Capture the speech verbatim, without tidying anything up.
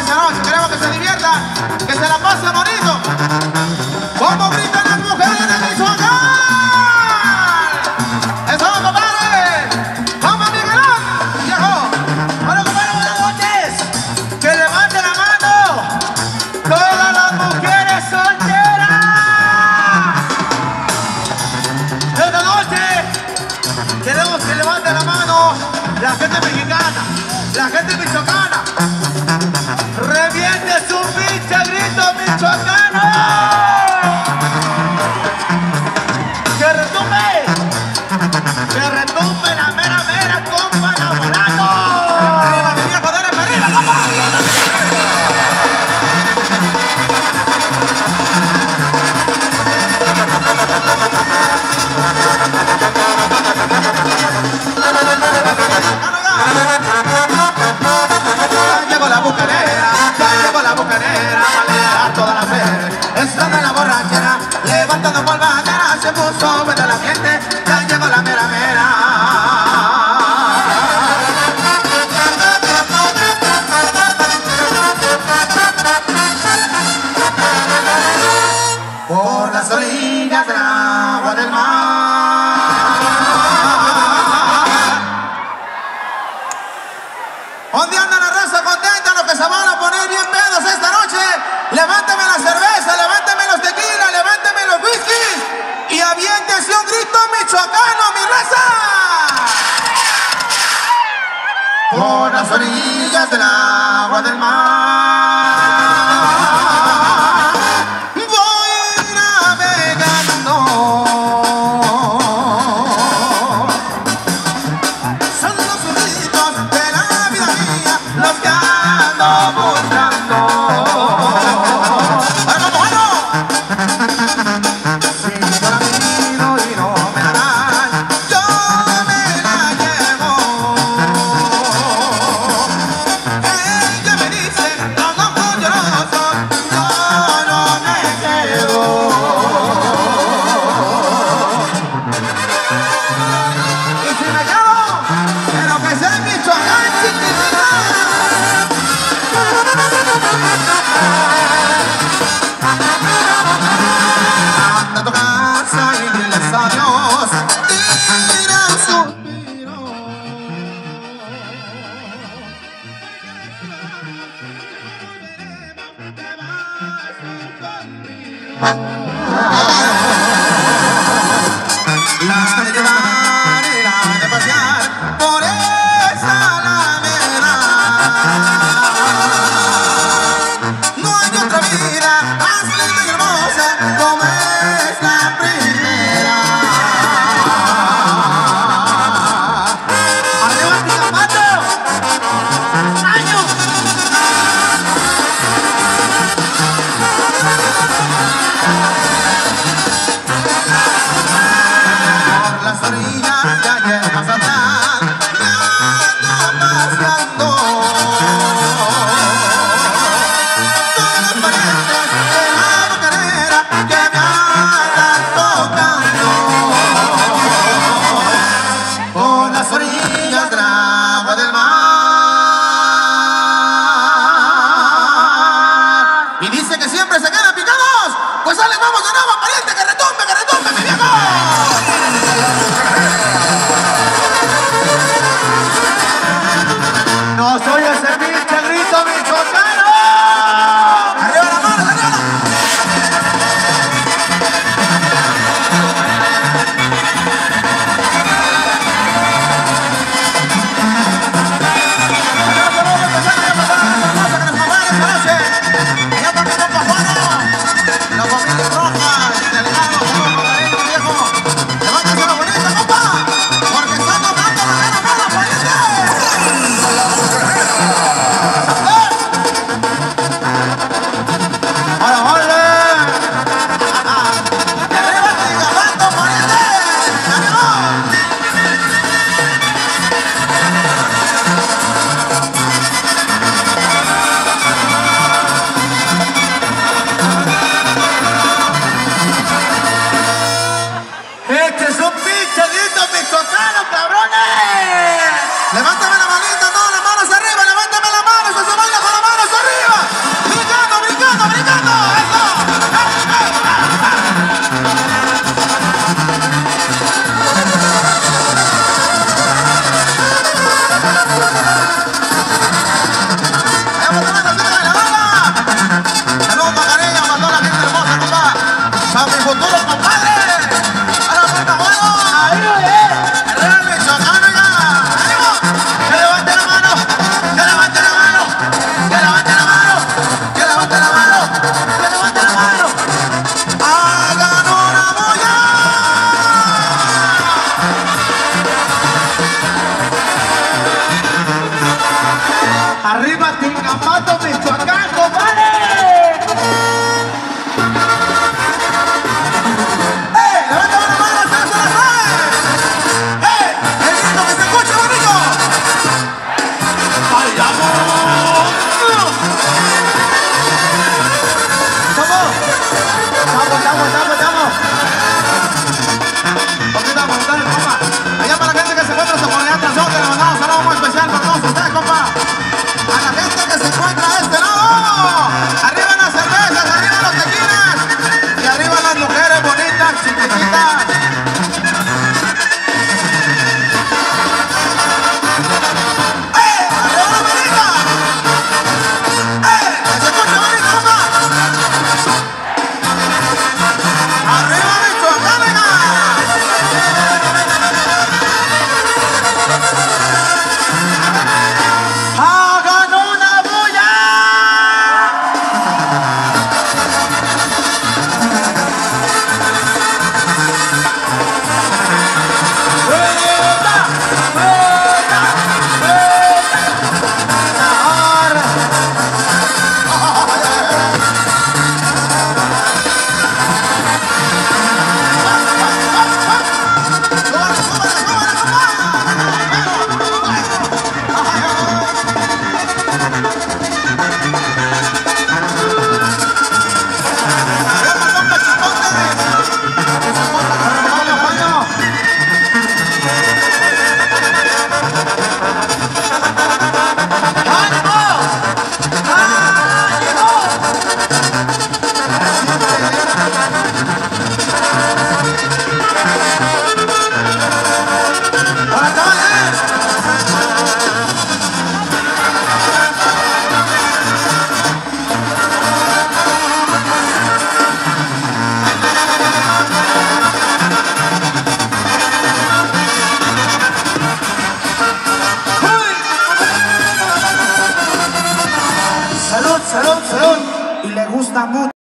esta noche. Queremos que se divierta, que se la pase bonito. ¿Cómo gritan las mujeres de Michoacán? ¡Eso, compadre! ¡Vamos, Miguelón! ¡Viejo! Bueno, compadre, buenas noches. Que levante la mano todas las mujeres solteras. Esta noche queremos que levante la mano la gente mexicana, la gente michoacana. Reviente su pinche grito michoacano. Que retumbe, que retumbe la mera mera, compa enamorado. Arriba, mi viejo, dale para arriba, compa. Ya llegó la bucanera, ya llegó la bucanera, a a toda la fe. Estando en la borrachera, levantando por bandera, se puso vete la gente, ya llegó la mera mera. Por las orillas del agua del mar, ¿dónde anda la raza contenta? Los que se van a poner bien pedos esta noche, levánteme la cerveza, levánteme los tequilas, levánteme los whiskies y aviéntese un grito michoacano, mi raza. Por las orillas del agua del mar voy navegando. Son los sonidos de la vida mía los que ando buscando. ¡Bueno, bueno! Si yo la pido y no me la dan, yo me la llevo. Ella me dice, los ojos llorosos, yo no me quedo. Y si me quedo, pero que sea en Michoacán, chiquitita. Anda a tu casa y diles adiós, tira un suspiro. Te vas conmigo. La de llevar y la de pasear por esa alameda. No hay otra vida más linda y hermosa como es la primera. ¡Arriba mi zapato! ¡Año! Por Salud, salud, salud. Y le gusta mucho.